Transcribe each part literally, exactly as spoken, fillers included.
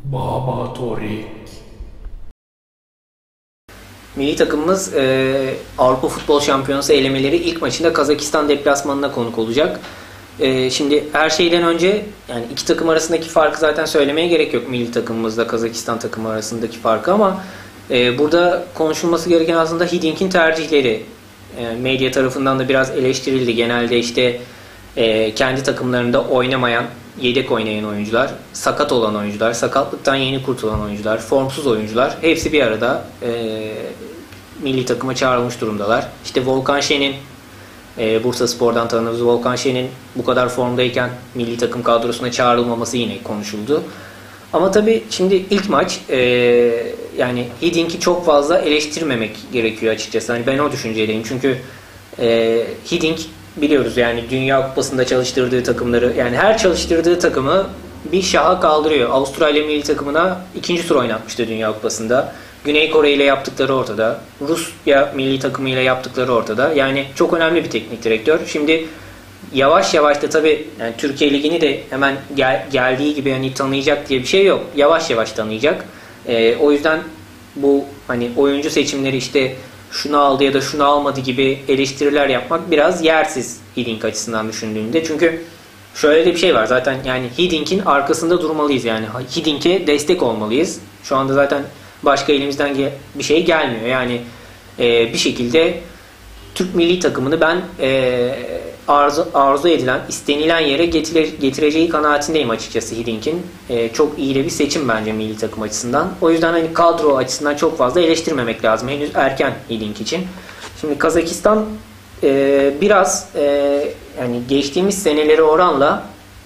Baba Torik. Milli takımımız e, Avrupa Futbol Şampiyonası elemeleri ilk maçında Kazakistan deplasmanına konuk olacak. E, şimdi her şeyden önce yani iki takım arasındaki farkı zaten söylemeye gerek yok, milli takımımızla Kazakistan takımı arasındaki farkı, ama e, burada konuşulması gereken aslında Hidink'in tercihleri. E, medya tarafından da biraz eleştirildi. Genelde işte e, kendi takımlarında oynamayan, yedek oynayan oyuncular, sakat olan oyuncular, sakatlıktan yeni kurtulan oyuncular, formsuz oyuncular hepsi bir arada e, milli takıma çağrılmış durumdalar. İşte Volkan Şen'in, e, Bursaspor'dan tanıdığımız Volkan Şen'in bu kadar formdayken milli takım kadrosuna çağrılmaması yine konuşuldu. Ama tabii şimdi ilk maç, e, yani Hidink'i çok fazla eleştirmemek gerekiyor açıkçası. Hani ben o düşüncedeyim. Çünkü e, Hidink biliyoruz yani Dünya Kupası'nda çalıştırdığı takımları, yani her çalıştırdığı takımı bir şaha kaldırıyor. Avustralya milli takımına ikinci tur oynatmıştı Dünya Kupası'nda. Güney Kore ile yaptıkları ortada. Rusya milli takımıyla yaptıkları ortada. Yani çok önemli bir teknik direktör. Şimdi yavaş yavaş da tabii yani Türkiye Ligi'ni de hemen gel, geldiği gibi hani tanıyacak diye bir şey yok. Yavaş yavaş tanıyacak. Ee, o yüzden bu hani oyuncu seçimleri işte şunu aldı ya da şunu almadı gibi eleştiriler yapmak biraz yersiz Hidink açısından düşündüğünde. Çünkü şöyle de bir şey var zaten, yani Hidink'in arkasında durmalıyız, yani Hidink'e destek olmalıyız. Şu anda zaten başka elimizden bir şey gelmiyor. Yani e, bir şekilde Türk milli takımını ben e, arzu, arzu edilen, istenilen yere getire, getireceği kanaatindeyim açıkçası Hidink'in. E, çok iyi de bir seçim bence milli takım açısından. O yüzden hani kadro açısından çok fazla eleştirmemek lazım. Henüz erken Hidink için. Şimdi Kazakistan e, biraz e, yani geçtiğimiz senelere oranla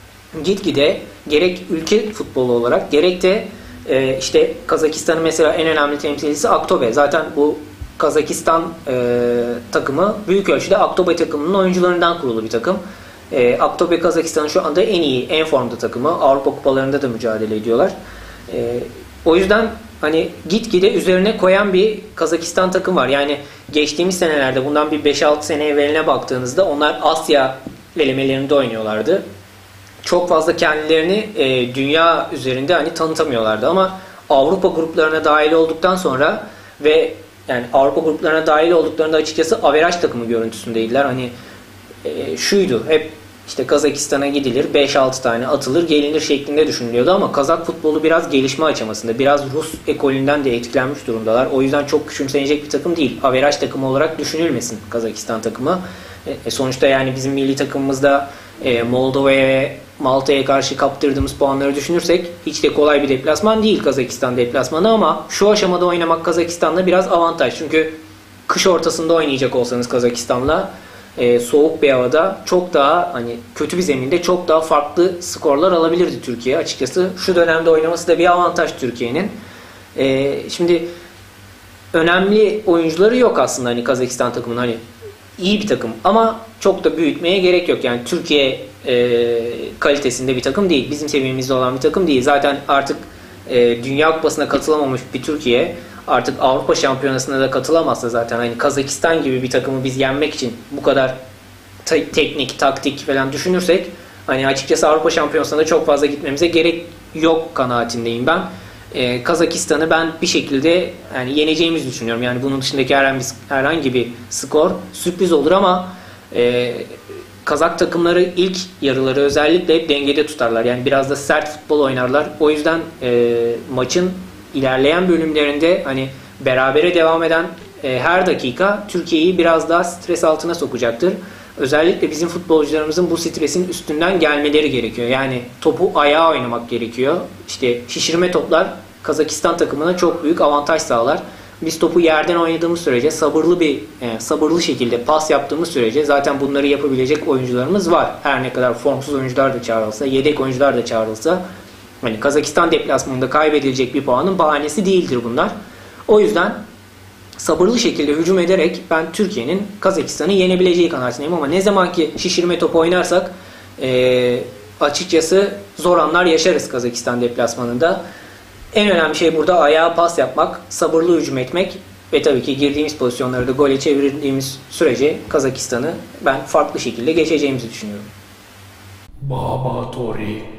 gitgide gerek ülke futbolu olarak gerek de e, işte Kazakistan'ın mesela en önemli temsilcisi Aktobe. Zaten bu Kazakistan e, takımı büyük ölçüde Aktobe takımının oyuncularından kurulu bir takım. E, Aktobe Kazakistan'ın şu anda en iyi, en formda takımı. Avrupa kupalarında da mücadele ediyorlar. E, o yüzden hani gitgide üzerine koyan bir Kazakistan takım var. Yani geçtiğimiz senelerde, bundan bir beş altı sene evveline baktığınızda onlar Asya elemelerinde oynuyorlardı. Çok fazla kendilerini e, dünya üzerinde hani tanıtamıyorlardı, ama Avrupa gruplarına dahil olduktan sonra ve yani Avrupa gruplarına dahil olduklarında açıkçası averaj takımı görüntüsündeydiler. Hani e, şuydu, hep işte Kazakistan'a gidilir, beş altı tane atılır, gelinir şeklinde düşünülüyordu, ama Kazak futbolu biraz gelişme aşamasında. Biraz Rus ekolünden de etkilenmiş durumdalar. O yüzden çok küçümsenecek bir takım değil. Averaj takımı olarak düşünülmesin Kazakistan takımı. E, sonuçta yani bizim milli takımımızda e, Moldova'ya ve Malta'ya karşı kaptırdığımız puanları düşünürsek hiç de kolay bir deplasman değil Kazakistan deplasmanı, ama şu aşamada oynamak Kazakistan'la biraz avantaj. Çünkü kış ortasında oynayacak olsanız Kazakistan'la e, soğuk bir havada çok daha hani kötü bir zeminde çok daha farklı skorlar alabilirdi Türkiye açıkçası. Şu dönemde oynaması da bir avantaj Türkiye'nin. E, şimdi önemli oyuncuları yok aslında hani Kazakistan takımının, hani iyi bir takım ama çok da büyütmeye gerek yok. Yani Türkiye e, kalitesinde bir takım değil. Bizim seviyemizde olan bir takım değil. Zaten artık e, Dünya Kupası'na katılamamış bir Türkiye artık Avrupa Şampiyonası'na da katılamazsa zaten hani Kazakistan gibi bir takımı biz yenmek için bu kadar te- teknik, taktik falan düşünürsek hani açıkçası Avrupa Şampiyonası'na da çok fazla gitmemize gerek yok kanaatindeyim ben. Ee, Kazakistan'ı ben bir şekilde yani yeneceğimizi düşünüyorum. Yani bunun dışındaki herhangi bir, herhangi bir skor sürpriz olur, ama e, Kazak takımları ilk yarıları özellikle hep dengede tutarlar. Yani biraz da sert futbol oynarlar. O yüzden e, maçın ilerleyen bölümlerinde hani berabere devam eden e, her dakika Türkiye'yi biraz daha stres altına sokacaktır. Özellikle bizim futbolcularımızın bu stresin üstünden gelmeleri gerekiyor. Yani topu ayağa oynamak gerekiyor. İşte şişirme toplar Kazakistan takımına çok büyük avantaj sağlar. Biz topu yerden oynadığımız sürece, sabırlı bir e, sabırlı şekilde pas yaptığımız sürece zaten bunları yapabilecek oyuncularımız var. Her ne kadar formsuz oyuncular da çağrılsa, yedek oyuncular da çağrılsa, hani Kazakistan deplasmanında kaybedilecek bir puanın bahanesi değildir bunlar. O yüzden sabırlı şekilde hücum ederek ben Türkiye'nin Kazakistan'ı yenebileceği kanaatindeyim, ama ne zaman ki şişirme topu oynarsak e, açıkçası zor anlar yaşarız Kazakistan deplasmanında. En önemli şey burada ayağa pas yapmak, sabırlı hücum etmek ve tabii ki girdiğimiz pozisyonları da gole çevirdiğimiz sürece Kazakistan'ı ben farklı şekilde geçeceğimizi düşünüyorum. Baba Torik.